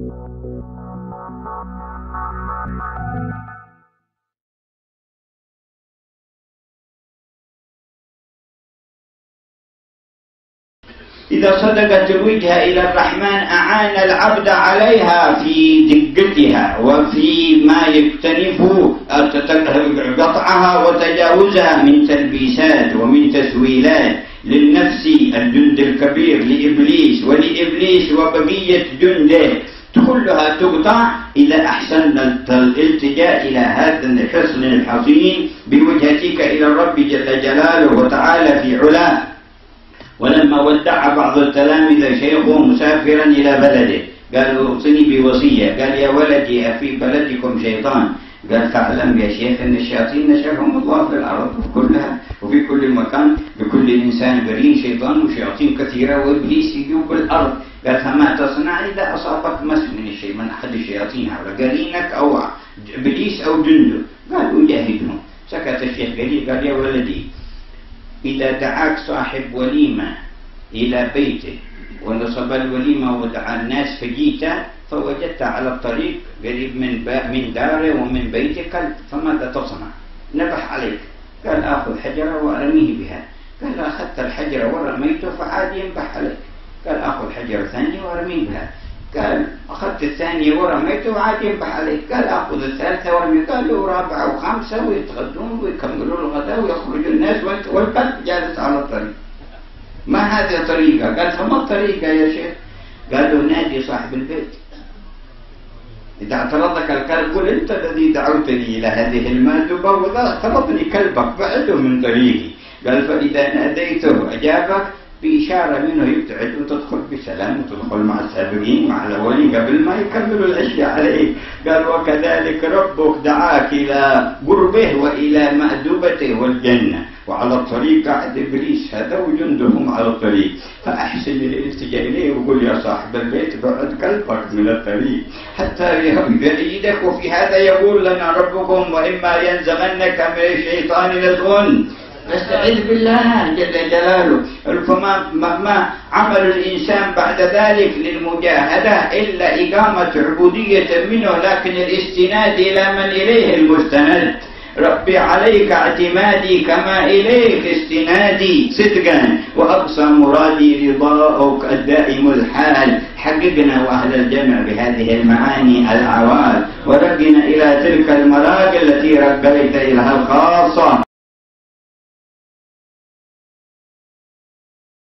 إذا صدقت الوجهة إلى الرحمن أعان العبد عليها في دقتها وفي ما يكتنف قطعها وتجاوزها من تلبيسات ومن تسويلات للنفس الجند الكبير لإبليس ولإبليس وبقية جنده كلها تقطع إذا أحسننا الالتجاء إلى هذا الحصن الحصين بوجهتك إلى الرب جل جلاله وتعالى في علاه. ولما ودع بعض التلامذة شيخه مسافرا إلى بلده قال اوصني بوصية، قال يا ولدي أفي بلدكم شيطان؟ قال تعلم يا شيخ أن الشياطين نشرهم الله في الأرض كلها وفي كل مكان، بكل إنسان قرين شيطان وشياطين كثيرة وإبليس يجوب الأرض. قال فما تصنع إذا أصابك مس من أحد الشياطين حول قرينك أو إبليس أو جنده؟ قال أجاهدهم. سكت الشيخ قال يا ولدي إذا دعاك صاحب وليمة إلى بيته ونصب الوليمة ودعا الناس فجيت فوجدت على الطريق قريب من داره ومن بيتك فماذا تصنع؟ نبح عليك. قال آخذ حجرة وأرميه بها. قال أخذت الحجرة ورميته فعاد ينبح عليك. قال آخذ حجرة ثانية وأرميه بها. قال أخذت الثانية ورميته وعاد ينبح عليك. قال آخذ الثالثة وأرميه. قالوا رابعة وخامسة ويتغدون ويكملون الغداء ويخرج الناس والكلب جالس على الطريق. ما هذه طريقة؟ قال فما الطريقة يا شيخ؟ قالوا نادي صاحب البيت. إذا اعترضك الكلب قل أنت الذي دعوتني إلى هذه المأدبة وإذا اعترضني كلبك بعده من طريقي. قال فإذا ناديته أجابك بإشارة منه يبتعد وتدخل بسلام وتدخل مع السابقين مع الأولين قبل ما يكملوا الأشياء عليك. قال وكذلك ربك دعاك إلى قربه وإلى مأدبته والجنة، وعلى الطريق قاعد إبليس هذا وجندهم على الطريق، فأحسن الالتجاء إليه وقل يا صاحب البيت بعد قلبك من الطريق حتى يأيدك. وفي هذا يقول لنا ربكم وإما ينزغنك من الشيطان نزغ نستعيذ بالله جل جلاله. فما عمل الإنسان بعد ذلك للمجاهدة إلا إقامة عبودية منه، لكن الاستناد إلى من إليه المستند. ربي عليك اعتمادي كما إليك استنادي صدقا وأقصى مرادي رضاؤك الدائم الحال. حققنا وأهل الجمع بهذه المعاني العوال ورقنا إلى تلك المراقي التي رقيت إليها الخاصة.